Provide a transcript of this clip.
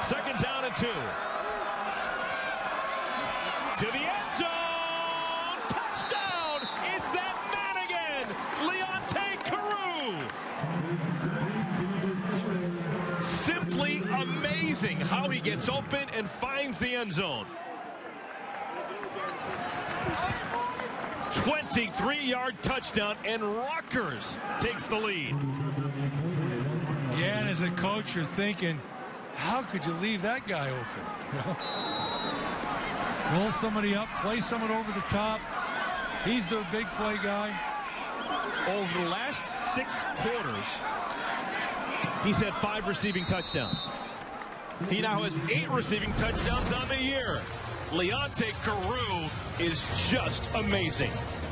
Second down and 2. To the end zone. Touchdown. It's that man again. Leonte Carroo. Simply amazing how he gets open and finds the end zone. 23-yard touchdown, and Rutgers takes the lead. Yeah, and as a coach, you're thinking, how could you leave that guy open? Roll somebody up, play someone over the top. He's their big play guy. Over the last 6 quarters, he's had 5 receiving touchdowns. He now has 8 receiving touchdowns on the year. Leonte Carroo is just amazing.